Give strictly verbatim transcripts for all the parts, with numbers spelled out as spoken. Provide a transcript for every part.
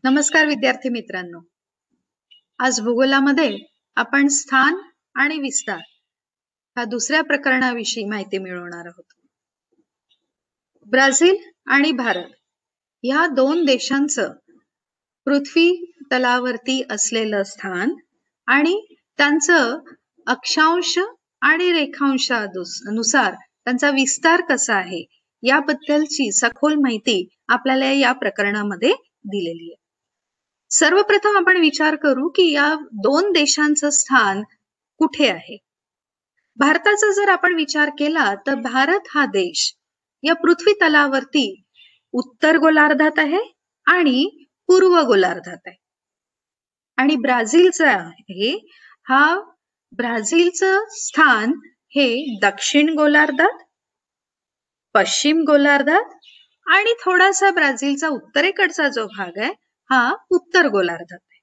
नमस्कार विद्यार्थी मित्रांनो, आज भूगोलामध्ये आपण स्थान आणि विस्तार ह्या दुसऱ्या प्रकरणाविषयी माहिती मिळवणार आहोत. ब्राझील आणि भारत या दोन देशांचं पृथ्वी तलावरती असलेलं स्थान आणि त्यांचं अक्षांश आणि रेखांशानुसार त्यांचा विस्तार कसा आहे याबद्दलची सखोल माहिती आपल्याला या प्रकरणामध्ये दिलेली आहे. सर्वप्रथम आपण विचार करू की या दोन देशांचं स्थान कुठे आहे. भारताचा जर आपण विचार केला तर भारत हा देश या पृथ्वी तलावरती उत्तर गोलार्धात आहे आणि पूर्व गोलार्धात आहे. आणि ब्राझीलचा आहे हा ब्राझीलचं स्थान हे दक्षिण गोलार्धात, पश्चिम गोलार्धात आणि थोडासा ब्राझीलचा उत्तरेकडचा जो भाग आहे हा उत्तर गोलार्धात आहे.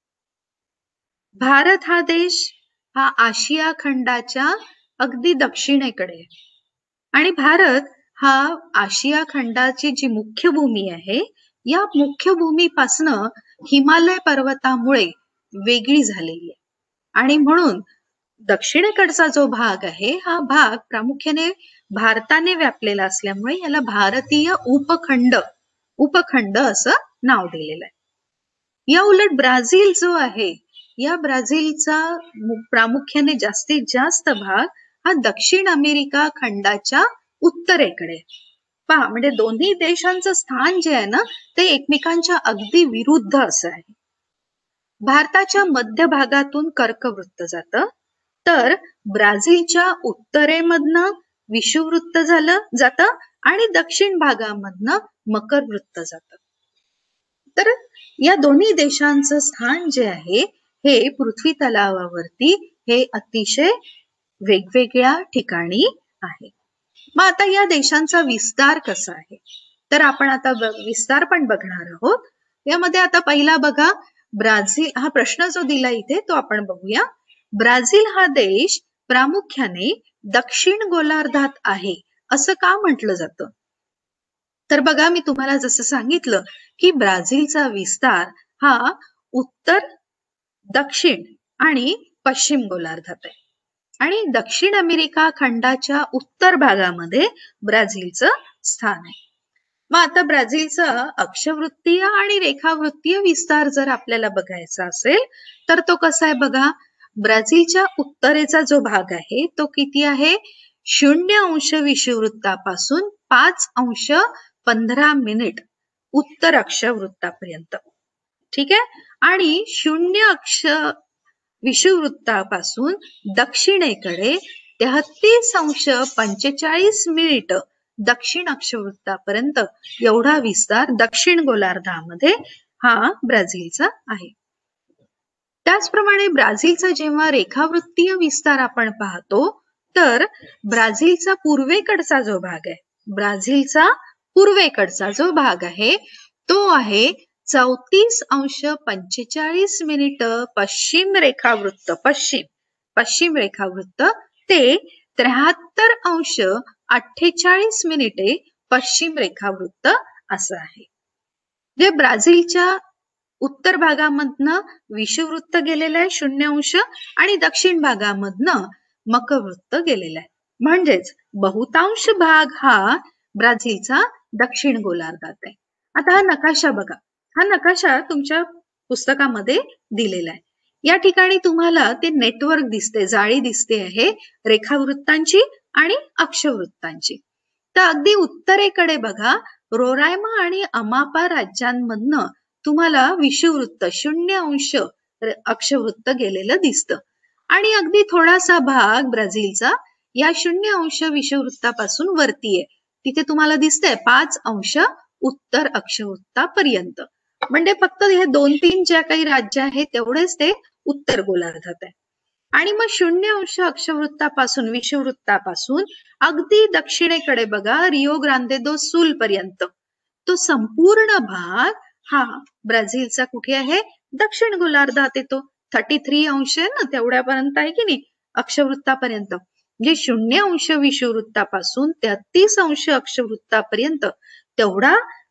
भारत हा देश हा आशिया खंडाच्या अगदी दक्षिणेकडे आहे आणि भारत हा आशिया खंडाची जी मुख्य भूमी आहे या मुख्य भूमीपासनं हिमालय पर्वतामुळे वेगळी झालेली आहे आणि म्हणून दक्षिणेकडचा जो भाग आहे हा भाग प्रामुख्याने भारताने व्यापलेला असल्यामुळे याला भारतीय उपखंड उपखंड असं नाव दिलेलं आहे. या उलट ब्राझील जो आहे या ब्राझीलचा प्रामुख्याने जास्तीत जास्त भाग हा दक्षिण अमेरिका खंडाच्या उत्तरेकडे. पहा, म्हणजे दोन्ही देशांचं स्थान जे आहे ना ते एकमेकांच्या अगदी विरुद्ध असं आहे. भारताच्या मध्य भागातून कर्कवृत्त जातं तर ब्राझीलच्या उत्तरेमधनं विषुववृत्त झालं जातं आणि दक्षिण भागामधनं मकर वृत्त जातं. तर या दोन्ही देशांचं स्थान जे आहे हे पृथ्वी तलावावरती हे अतिशय वेगवेगळ्या ठिकाणी आहे. मग आता या देशांचा विस्तार कसा आहे तर आपण आता विस्तार पण बघणार आहोत. यामध्ये आता पहिला बघा, ब्राझील हा प्रश्न जो दिला इथे तो आपण बघूया. ब्राझील हा देश प्रामुख्याने दक्षिण गोलार्धात आहे असं का म्हटलं जातं तर बघा, मी तुम्हाला जसं सांगितलं की ब्राझीलचा विस्तार हा उत्तर, दक्षिण आणि पश्चिम गोलार्धात आहे आणि दक्षिण अमेरिका खंडाच्या उत्तर भागामध्ये ब्राझीलचं स्थान आहे. मग आता ब्राझीलचा अक्षवृत्तीय आणि रेखावृत्तीय विस्तार जर आपल्याला बघायचा असेल तर तो कसा आहे बघा. ब्राझीलच्या उत्तरेचा जो भाग आहे तो किती आहे, शून्य अंश विषुववृत्तापासून पाच अंश पंधरा मिनिट उत्तर अक्षवृत्तापर्यंत, ठीक आहे. आणि शून्य अक्ष विषुववृत्तापासून दक्षिणेकडे तेहतीस अंश पंचेचाळीस मिनिट दक्षिण अक्षवृत्तापर्यंत एवढा विस्तार दक्षिण गोलार्धामध्ये हा ब्राझीलचा आहे. त्याचप्रमाणे ब्राझीलचा जेव्हा रेखावृत्तीय विस्तार आपण पाहतो तर ब्राझीलचा पूर्वेकडचा जो भाग आहे ब्राझीलचा पूर्वेकडचा जो भाग आहे तो आहे चौतीस अंश पंचेचाळीस मिनिट पश्चिम रेखावृत्त पश्चिम पश्चिम रेखावृत्त ते त्र्याहत्तर अंश अठ्ठेचाळीस मिनिटे पश्चिम रेखावृत्त असं आहे. जे ब्राझीलच्या उत्तर भागामधनं विषुववृत्त गेलेलं आहे शून्य अंश आणि दक्षिण भागामधनं मकरवृत्त गेलेलं आहे. म्हणजेच बहुतांश भाग हा ब्राझीलचा दक्षिण गोलार्धात आहे. आता हा नकाशा बघा, हा नकाशा तुमच्या पुस्तकामध्ये दिलेला आहे. या ठिकाणी तुम्हाला ते नेटवर्क दिसते, जाळी दिसते आहे रेखावृत्तांची आणि अक्षवृत्तांची. तर अगदी उत्तरेकडे बघा, रोरायमा आणि अमापा राज्यांमधनं तुम्हाला विषुववृत्त शून्य अंश अक्षवृत्त गेलेलं दिसतं आणि अगदी थोडासा भाग ब्राझीलचा या शून्य अंश विषुववृत्तापासून वरती आहे, तिथे तुम्हाला दिसतंय पाच अंश उत्तर अक्षवृत्तापर्यंत. म्हणजे फक्त हे दोन तीन ज्या काही राज्य आहेत तेवढेच ते उत्तर गोलार्धात आहे. आणि मग शून्य अंश अक्षवृत्तापासून विषुववृत्तापासून अगदी दक्षिणेकडे बघा, रिओ ग्रांदे दो सुल पर्यंत तो संपूर्ण भाग हा ब्राझीलचा कुठे आहे, दक्षिण गोलार्धात येतो. थर्टी थ्री अंश आहे ना, तेवढ्यापर्यंत आहे की नाही अक्षवृत्तापर्यंत. म्हणजे शून्य अंश विषुववृत्तापासून तेहतीस अंश अक्षवृत्तापर्यंत तेवढा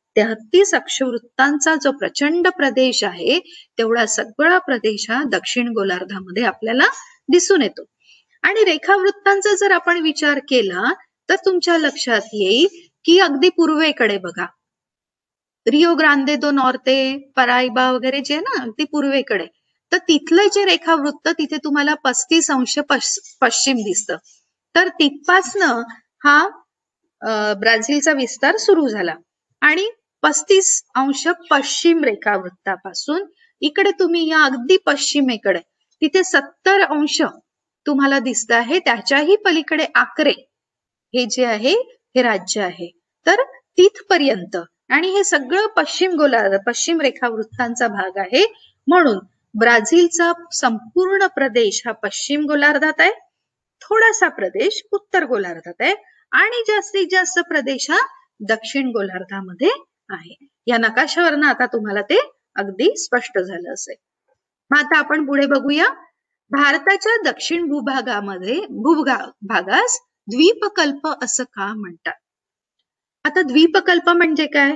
तेहतीस अक्षवृत्तांचा जो प्रचंड प्रदेश आहे तेवढा सगळा प्रदेश हा दक्षिण गोलार्धामध्ये आपल्याला दिसून येतो. आणि रेखावृत्तांचा जर आपण विचार केला तर तुमच्या लक्षात येईल की अगदी पूर्वेकडे बघा, रिओ ग्रांदे दो नॉर्ते, पराइबा वगैरे जे ना अगदी पूर्वेकडे, तर तिथलं जे रेखावृत्त तिथे तुम्हाला पस्तीस अंश पश्चिम दिसतं. तर तिथपासनं हा ब्राझीलचा विस्तार सुरू झाला आणि पस्तीस अंश पश्चिम रेखावृत्तापासून इकडे तुम्ही या अगदी पश्चिमेकडे तिथे सत्तर अंश तुम्हाला दिसत आहे. त्याच्याही पलीकडे आक्रे हे जे आहे हे राज्य आहे. तर तिथपर्यंत आणि हे सगळं पश्चिम गोलार्ध पश्चिम रेखावृत्तांचा भाग आहे. म्हणून ब्राझीलचा संपूर्ण प्रदेश हा पश्चिम गोलार्धात आहे, थोडासा प्रदेश उत्तर गोलार्धात आहे आणि जास्तीत जास्त प्रदेश हा दक्षिण गोलार्धामध्ये आहे. या नकाशावरनं आता तुम्हाला ते अगदी स्पष्ट झालं असेल. मग आता आपण पुढे बघूया. भारताच्या दक्षिण भूभागामध्ये भूभागास द्वीपकल्प असं का म्हणतात? आता द्वीपकल्प म्हणजे काय?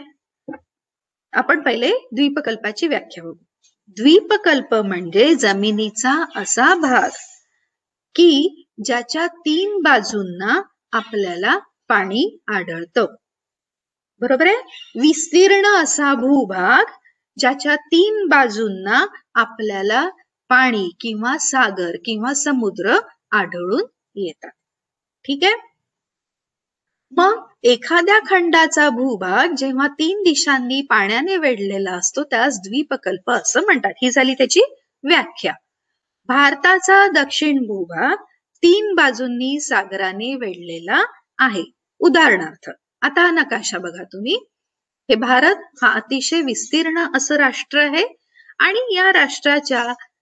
आपण पहिले द्वीपकल्पाची व्याख्या बघू. द्वीपकल्प म्हणजे जमिनीचा असा भाग की ज्याच्या तीन बाजूंना आपल्याला पाणी आढळतं. बरोबर आहे? विस्तीर्ण असा भूभाग ज्याच्या तीन बाजूंना आपल्याला पाणी किंवा सागर किंवा समुद्र आढळून येतात. ठीक आहे. मग एखाद्या खंडाचा भूभाग जेव्हा तीन दिशांनी पाण्याने वेढलेला असतो त्यास द्वीपकल्प असं म्हणतात. ही झाली त्याची व्याख्या. भारताचा दक्षिण भूभाग तीन बाजूंनी सागराने वेढलेला आहे. उदाहरणार्थ आता नकाशा बघा तुम्ही. हे भारत हा अतिशय विस्तीर्ण असं राष्ट्र आहे आणि या राष्ट्राच्या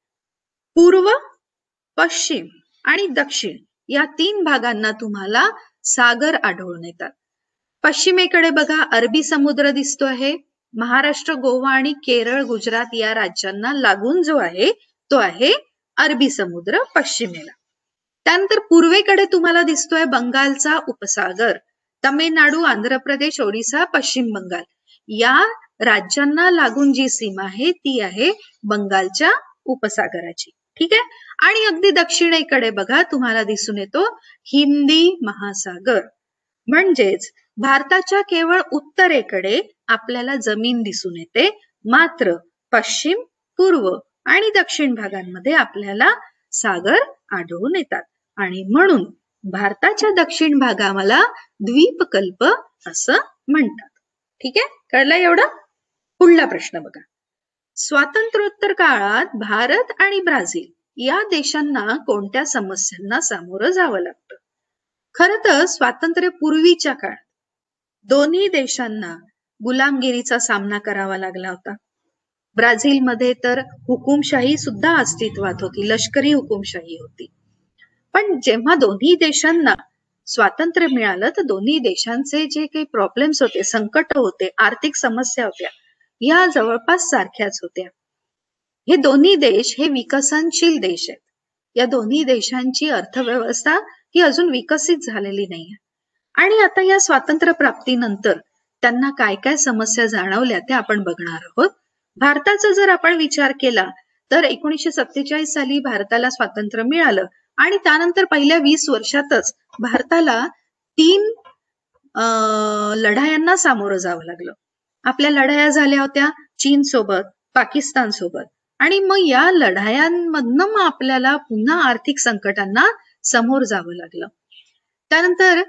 पूर्व, पश्चिम आणि दक्षिण या तीन भागांना तुम्हाला सागर आढळून येतात. पश्चिमेकडे बघा अरबी समुद्र दिसतो आहे. महाराष्ट्र, गोवा आणि केरळ, गुजरात या राज्यांना लागून जो आहे तो आहे अरबी समुद्र पश्चिमेला. त्यानंतर पूर्वेकडे तुम्हाला दिसतोय बंगालचा उपसागर. तमिळनाडू, आंध्र प्रदेश, ओडिसा, पश्चिम बंगाल या राज्यांना लागून जी सीमा आहे ती आहे बंगालच्या उपसागराची. ठीक आहे. आणि अगदी दक्षिणेकडे बघा तुम्हाला दिसून येतो हिंदी महासागर. म्हणजेच भारताच्या केवळ उत्तरेकडे आपल्याला जमीन दिसून येते, मात्र पश्चिम, पूर्व आणि दक्षिण भागांमध्ये आपल्याला सागर आढळून येतात आणि म्हणून भारताच्या दक्षिण भागाला द्वीपकल्प असं म्हणतात. ठीक आहे, कळलं एवढं? पुढला प्रश्न बघा. स्वातंत्र्योत्तर काळात भारत आणि ब्राझील या देशांना कोणत्या समस्यांना सामोरं जावं लागतं? खरं तर स्वातंत्र्य पूर्वीच्या काळात दोन्ही देशांना गुलामगिरीचा सामना करावा लागला होता. ब्राझीलमध्ये तर हुकुमशाही सुद्धा अस्तित्वात होती, लष्करी हुकुमशाही होती. पण जेव्हा दोन्ही देशांना स्वातंत्र्य मिळालं तर दोन्ही देशांचे जे काही प्रॉब्लेम्स होते, संकट होते, आर्थिक समस्या होत्या, या जवळपास सारख्याच होत्या. हे दोन्ही देश हे विकसनशील देश आहेत. या दोन्ही देशांची अर्थव्यवस्था ही अजून विकसित झालेली नाहीये. आणि आता या स्वातंत्र्य प्राप्तीनंतर त्यांना काय काय समस्या जाणवल्या ते आपण बघणार आहोत. भारताचा जर आपण विचार केला तर एकोणीसशे सत्तेचाळीस साली भारताला स्वातंत्र्य मिळालं आणि त्यानंतर पहिल्या वीस वर्षातच भारताला तीन लढायांना सामोरं जावं लागलं. आपल्या लढाया झाल्या होत्या चीन सोबत, पाकिस्तान सोबत, आणि मग या लढायांमधनं मग आपल्याला पुन्हा आर्थिक संकटांना समोर जावं लागलं. त्यानंतर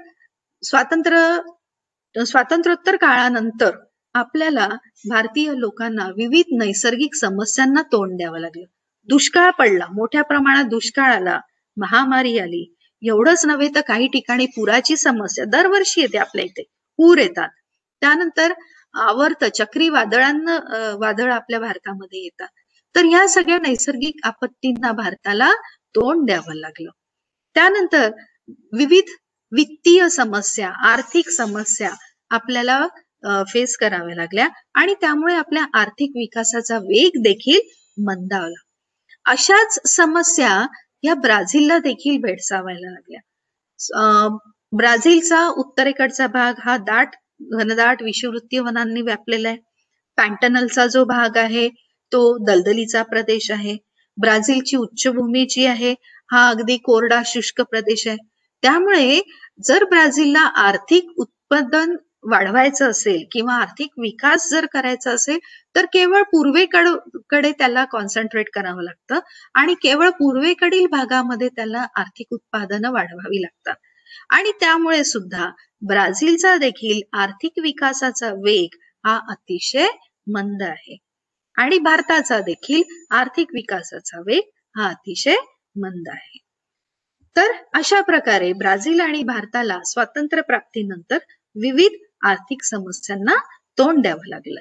स्वातंत्र्य स्वातंत्र्योत्तर काळानंतर आपल्याला भारतीय लोकांना विविध नैसर्गिक समस्यांना तोंड द्यावं लागलं. दुष्काळ पडला, मोठ्या प्रमाणात दुष्काळ आला, महामारी आली. एवढंच नव्हे तर काही ठिकाणी पुराची समस्या दरवर्षी येते, आपल्या इथे पूर येतात. त्यानंतर आवर्त चक्रीवादळांना वादळ आपल्या भारतामध्ये येतात. तर या सगळ्या नैसर्गिक आपत्तींना भारताला तोंड द्यावं लागलं. त्यानंतर विविध वित्तीय समस्या, आर्थिक समस्या आपल्याला फेस कराव्या लागल्या आणि त्यामुळे आपल्या आर्थिक विकासाचा वेग देखील मंदावला. अशाच समस्या या ब्राझीलला देखील भेडसावायला लागल्या. ब्राझीलचा उत्तरेकडचा भाग हा दाट घनदाट विषुववृत्तीय वनांनी व्यापलेला आहे. पॅन्टनलचा जो भाग आहे तो दलदलीचा प्रदेश आहे. ब्राझीलची उच्चभूमी जी आहे हा अगदी कोरडा शुष्क प्रदेश आहे. त्यामुळे जर ब्राझीलला आर्थिक उत्पादन वाढवायचं असेल किंवा आर्थिक विकास जर करायचा असेल तर केवळ पूर्वेकडे त्याला कॉन्सन्ट्रेट करावं लागतं आणि केवळ पूर्वेकडील भागामध्ये त्याला आर्थिक उत्पादनं वाढवावी लागतात. आणि त्यामुळे सुद्धा ब्राझीलचा देखील आर्थिक विकासाचा वेग हा अतिशय मंद आहे आणि भारताचा देखील आर्थिक विकासाचा वेग हा अतिशय मंद आहे. तर अशा प्रकारे ब्राझील आणि भारताला स्वातंत्र्य प्राप्तीनंतर विविध आर्थिक समस्यांना तोंड द्यावं लागलं.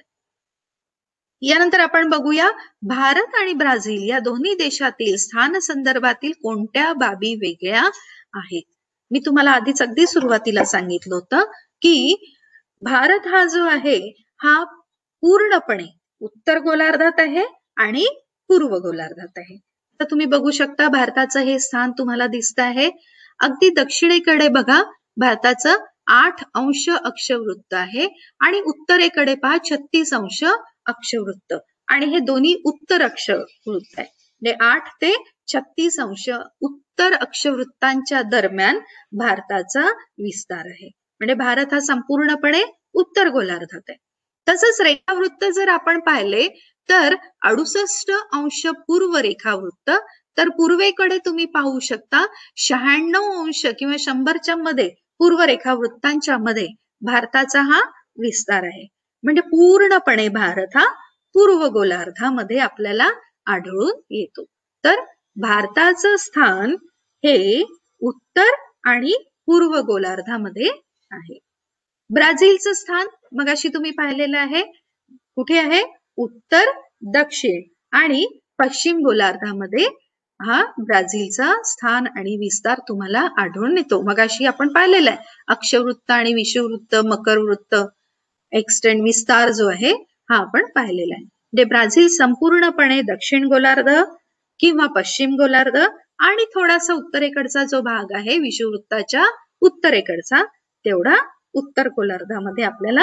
यानंतर आपण बघूया भारत आणि ब्राझील या दोन्ही देशातील स्थान संदर्भातील कोणत्या बाबी वेगळ्या आहेत. मी तुम्हाला आधीच अगदी सुरुवातीला सांगितलं होतं की भारत हा जो आहे हा पूर्णपणे उत्तर गोलार्धात आहे आणि पूर्व गोलार्धात आहे. तर तुम्ही बघू शकता भारताचं हे स्थान तुम्हाला दिसत आहे. अगदी दक्षिणेकडे बघा भारताचं आठ अंश अक्षवृत्त आहे आणि उत्तरेकडे पहा छत्तीस अंश अक्षवृत्त आणि हे दोन्ही उत्तर अक्षवृत्त आहे. म्हणजे आठ ते छत्तीस अंश उत्तर अक्षवृत्तांच्या दरम्यान भारताचा विस्तार आहे. म्हणजे भारत हा संपूर्णपणे उत्तर गोलार्धात आहे. तसंच रेखावृत्त जर आपण पाहिले तर अडुसष्ट अंश पूर्व रेखावृत्त, तर पूर्वेकडे तुम्ही पाहू शकता शहाण्णव अंश किंवा शंभरच्या मध्ये पूर्व रेखावृत्तांच्या मध्ये भारताचा हा विस्तार आहे. म्हणजे पूर्णपणे भारत हा पूर्व गोलार्धामध्ये आपल्याला आढळून येतो. तर भारताचं स्थान हे उत्तर आणि पूर्व गोलार्धामध्ये आहे. ब्राझीलचं स्थान मगाशी तुम्ही पाहिलेलं आहे कुठे आहे, उत्तर, दक्षिण आणि पश्चिम गोलार्धामध्ये हा ब्राझीलचा स्थान आणि विस्तार तुम्हाला आढळून येतो. मगाशी आपण पाहिलेलं आहे अक्षवृत्त आणि विषुववृत्त, मकरवृत्त, एक्सटेंड विस्तार जो आहे हा आपण पाहिलेला आहे. म्हणजे ब्राझील संपूर्णपणे दक्षिण गोलार्ध किंवा पश्चिम गोलार्ध आणि थोडासा उत्तरेकडचा जो भाग आहे विषुववृत्ताच्या उत्तरेकडचा तेवढा उत्तर गोलार्धामध्ये आपल्याला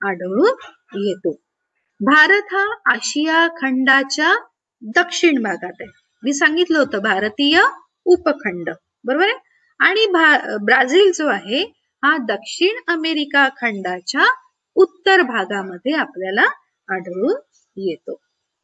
आढळून येतो. भारत हा आशिया खंडाच्या दक्षिण भागात आहे. मी सांगितलं होतं भारतीय उपखंड, बरोबर आहे. आणि ब्राझील जो आहे हा दक्षिण अमेरिका खंडाच्या उत्तर भागामध्ये आपल्याला आढळून येतो.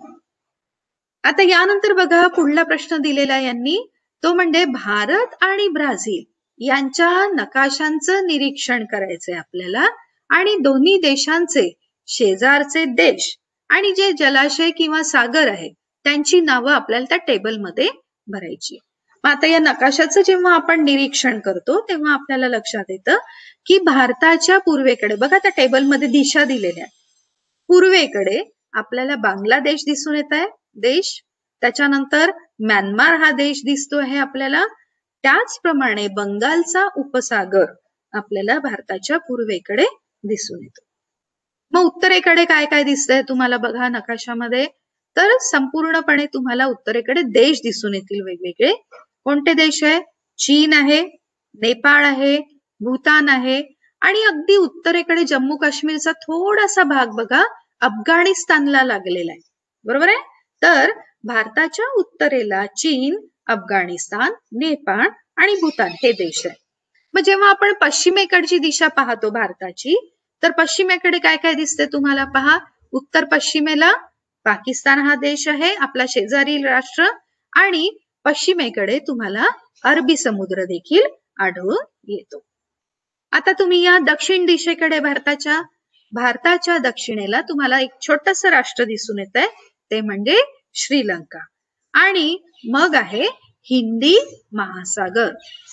आता यानंतर बघा पुढला प्रश्न दिलेला यांनी, तो म्हणजे भारत आणि ब्राझील यांच्या नकाशांचं निरीक्षण करायचंय आपल्याला आणि दोन्ही देशांचे शेजारचे देश आणि जे जलाशय किंवा सागर आहे त्यांची नावं आपल्याला त्या टेबलमध्ये भरायची. मग आता या नकाशाचं जेव्हा आपण निरीक्षण करतो तेव्हा आपल्याला लक्षात येतं की भारताच्या पूर्वेकडे बघा त्या टेबलमध्ये दिशा दिलेल्या, पूर्वेकडे आपल्याला बांगलादेश दिसून येत आहे देश, त्याच्यानंतर म्यानमार हा देश दिसतो आहे आपल्याला, त्याचप्रमाणे बंगालचा उपसागर आपल्याला भारताच्या पूर्वेकडे दिसून येतो. मग उत्तरेकडे काय काय दिसतंय तुम्हाला बघा नकाशामध्ये, तर संपूर्णपणे तुम्हाला उत्तरेकडे देश दिसून येतील वेगवेगळे. कोणते देश आहे, चीन आहे, नेपाळ आहे, भूतान आहे आणि अगदी उत्तरेकडे जम्मू काश्मीरचा थोडासा भाग बघा अफगाणिस्तानला लागलेला आहे, बरोबर आहे. तर भारताच्या उत्तरेला चीन, अफगाणिस्तान, नेपाळ आणि भूतान हे देश आहे. मग जेव्हा आपण पश्चिमेकडची दिशा पाहतो भारताची, तर पश्चिमेकडे काय काय दिसते तुम्हाला पहा, उत्तर पश्चिमेला पाकिस्तान हा देश आहे आपला शेजारील राष्ट्र आणि पश्चिमेकडे तुम्हाला अरबी समुद्र देखील आढळून येतो. आता तुम्ही या दक्षिण दिशेकडे भारताच्या भारताच्या दक्षिणेला तुम्हाला एक छोटस राष्ट्र दिसून येत आहे, ते म्हणजे श्रीलंका आणि मग आहे हिंदी महासागर.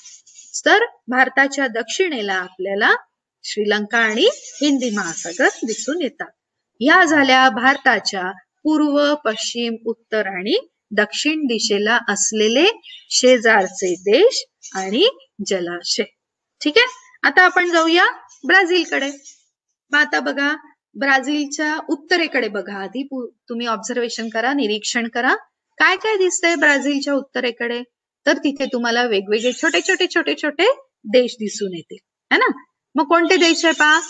तर भारताच्या दक्षिणेला आपल्याला श्रीलंका आणि हिंदी महासागर दिसून येतात. या झाल्या भारताच्या पूर्व, पश्चिम, उत्तर आणि दक्षिण दिशेला असलेले शेजारचे देश आणि जलाशय. ठीक आहे, आता आपण जाऊया ब्राझीलकडे. मग आता बघा ब्राझीलच्या उत्तरेकडे बघा, आधी तुम्ही ऑब्झर्वेशन करा, निरीक्षण करा काय काय दिसतंय ब्राझीलच्या उत्तरेकडे. तर तिथे तुम्हाला वेगवेगळे छोटे छोटे छोटे छोटे देश दिसून येतील, है ना. मग कोणते देश आहे पहा,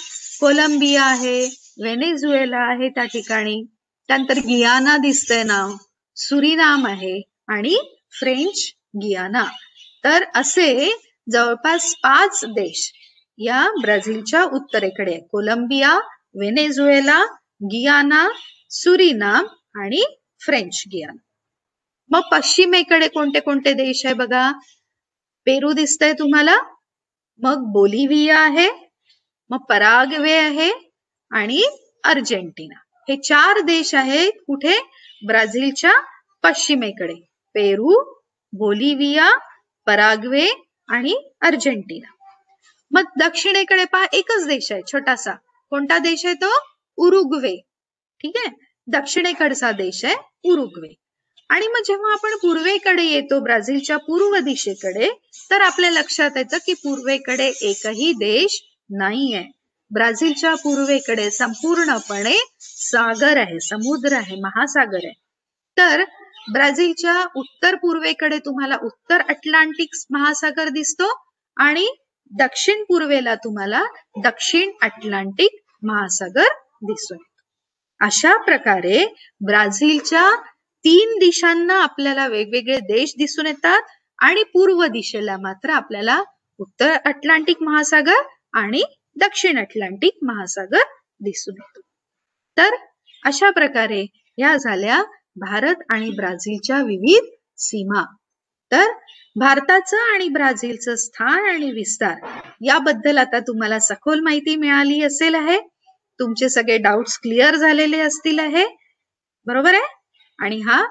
कोलंबिया आहे, व्हेनेझुएला आहे त्या ठिकाणी, त्यानंतर गियाना दिसतंय नाव, सुरिनाम आहे आणि फ्रेंच गियाना. तर असे जवळपास पाच देश या ब्राझीलच्या उत्तरेकडे, कोलंबिया, व्हेनेझुएला, गियाना, सुरिनाम आणि फ्रेंच गियाना. मग पश्चिमेकडे कोणते कोणते देश आहे बघा. पेरू दिसतंय तुम्हाला, मग बोलिव्हिया आहे, मग पराग्वे आहे आणि अर्जेंटिना. हे चार देश आहेत कुठे, ब्राझीलच्या पश्चिमेकडे. पेरू, बोलिव्हिया, पराग्वे आणि अर्जेंटिना. मग दक्षिणेकडे पहा एकच देश आहे छोटासा. कोणता देश आहे तो, उरुग्वे. ठीक आहे, दक्षिणेकडचा देश आहे उरुग्वे. आणि मग जेव्हा आपण पूर्वेकडे येतो, ब्राझीलच्या पूर्व दिशेकडे, तर आपल्या लक्षात येतं की पूर्वेकडे एकही देश नाहीये. ब्राझीलच्या पूर्वेकडे संपूर्णपणे सागर आहे, समुद्र आहे, महासागर आहे. तर ब्राझीलच्या उत्तर पूर्वेकडे तुम्हाला उत्तर अटलांटिक महासागर दिसतो आणि दक्षिण पूर्वेला तुम्हाला दक्षिण अटलांटिक महासागर दिसतो. अशा प्रकारे ब्राझीलच्या तीन दिशांना आपल्याला वेगवेगळे देश दिसून येतात आणि पूर्व दिशेला मात्र आपल्याला उत्तर अटलांटिक महासागर आणि दक्षिण अटलांटिक महासागर दिसून येतो. तर अशा प्रकारे या झाल्या भारत आणि ब्राझीलच्या विविध सीमा. तर भारताचं आणि ब्राझीलचं स्थान आणि विस्तार याबद्दल आता तुम्हाला सखोल माहिती मिळाली असेल आहे. तुमचे सगळे डाऊट्स क्लिअर झालेले असतील आहे, बरोबर आहे. आणि हा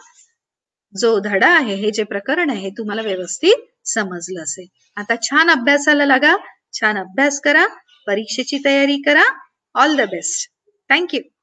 जो धडा आहे, हे जे प्रकरण आहे, तुम्हाला व्यवस्थित समजलं असेल. आता छान अभ्यासाला लागा, छान अभ्यास करा, परीक्षेची तयारी करा. All the best. थँक्यू.